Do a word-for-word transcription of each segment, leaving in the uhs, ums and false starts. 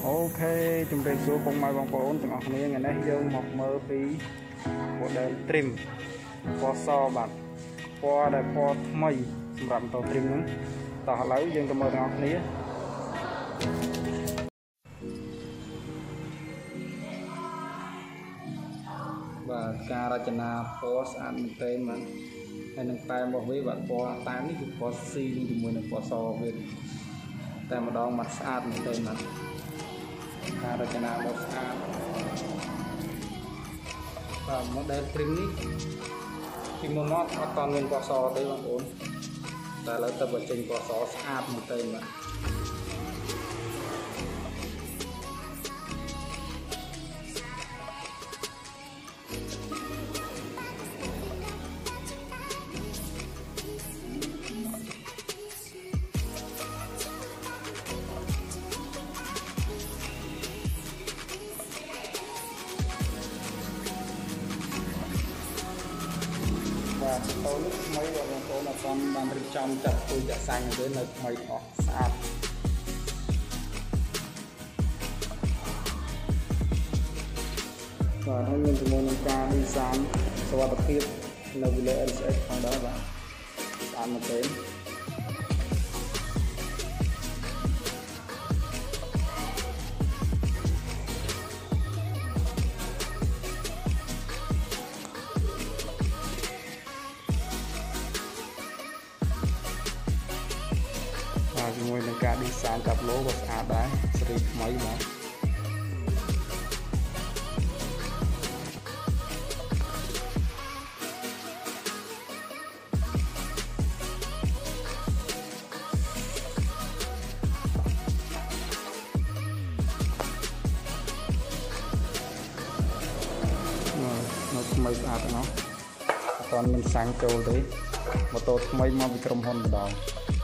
Ok, chúng ta số bông mai bông bóng từng ngọc này ngày nay dương một mơ phí một đèn trim pho so bạc pho đại pho mây rằm tàu trim nữa tàu lấy dương tàu mơ ngọc này và Karachana pho ăn tên mà hay nâng tay một với bạn pho tám thì pho si thì mười nâng pho so về tay mà đo mặt sát tên mà Karachana một sát và model trim ní khi mà nó có toàn nguyên pho so đấy bằng bốn ta lấy tập ở trên pho so sát một tên mà và tôi lúc mấy rồi tôi là con đang trong chặt tôi chặt xanh đến là mấy họ sạch và hay nhìn từ môn ca đi sáng sau đó tiếp là vì lệ sẽ không đó và ăn một đếnជាមួយនឹងការ design កាប់ឡូក៏ស្អាតដែរសេរីថ្មីបាទនៅថ្មីស្អាតណាស់អត់ទាន់មានសាំងចូលទេម៉ូតូថ្មីមកពីក្រុមហ៊ុនម្ដង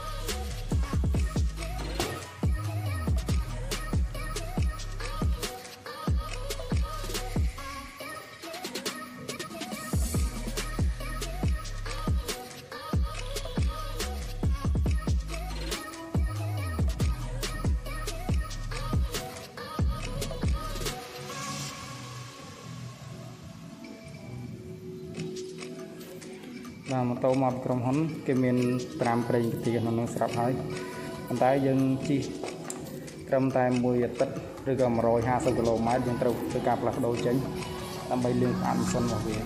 vàម៉ូតូមកក្រុមហ៊ុនគេមានត្រាំប្រេងកាទៀក្នុងនោះស្រាប់ហើយប៉ុន្តែយើងជិះត្រឹមតែមួយអាទិត្យឬក៏một trăm hai mươiគីឡូម៉ែត្រយើងត្រូវធ្វើការផ្លាស់ប្ដូរចេញដើម្បីលាងស្អាតម៉ាស៊ីនរបស់វា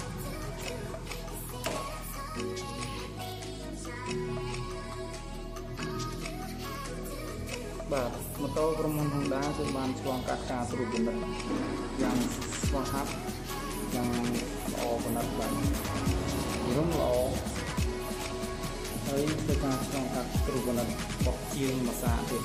បាទម៉ូតូក្រុមហ៊ុន Honda គឺបានឆ្លងកាត់ការត្រួតពិនិត្យយ៉ាងស្វាហាប់យ៉ាងល្អប៉ុណ្ណឹងបាទរំល្អហើយធ្វើការឆ្លងកាត់ត្រួតពិនិត្យបោះជាងមួយសាទៀត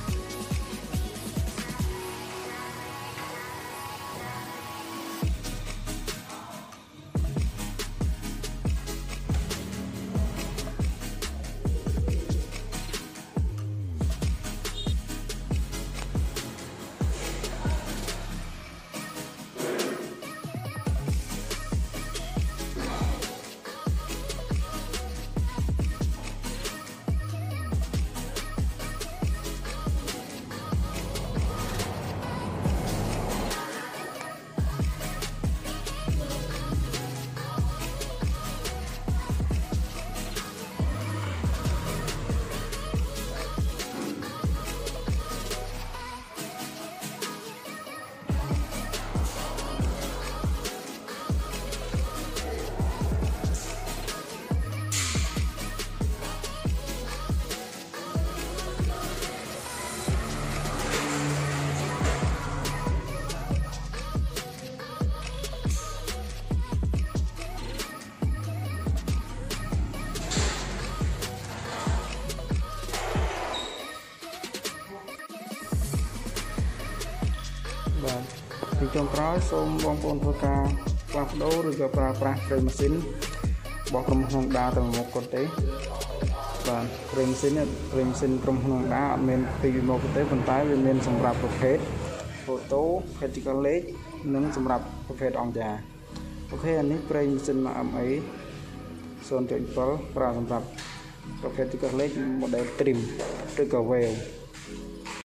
បាទទីចុងក្រោយសូមបងប្អូនធ្វើការផ្លាស់ប្ដូរឬក៏ប្រើប្រាស់ប្រេងម៉ាស៊ីនរបស់ក្រុមហ៊ុន Honda ទៅមុខគាត់ទេបាទប្រេងម៉ាស៊ីនប្រេងម៉ាស៊ីនក្រុមហ៊ុន Honda អត់មានពីរមុខទេប៉ុន្តែវាមានសម្រាប់ប្រភេទ Photo Critical Lake និងសម្រាប់ប្រភេទអង្គការអូខេអានេះប្រេងម៉ាស៊ីន em a ศูนย์จุดเจ็ด ប្រើសម្រាប់ប្រភេទ Critical Lake model trim ឬក៏ Wave